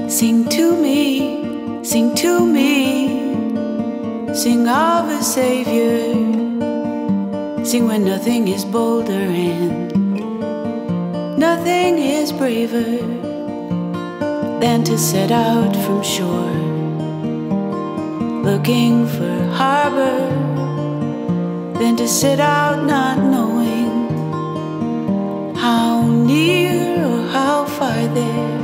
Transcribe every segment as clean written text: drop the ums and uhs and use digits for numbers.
Sing to me, sing to me, sing of a Savior. Sing when nothing is bolder and nothing is braver than to set out from shore, looking for harbor, than to set out not knowing how near or how far there.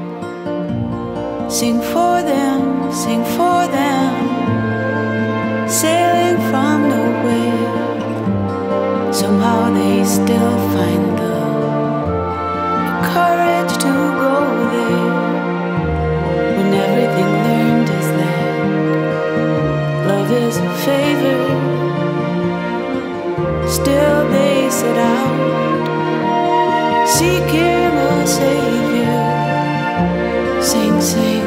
Sing for them, sailing from nowhere. Somehow they still find the courage to go there. When everything learned is that love is a favor, still they set out seeking a Savior. Sing, sing.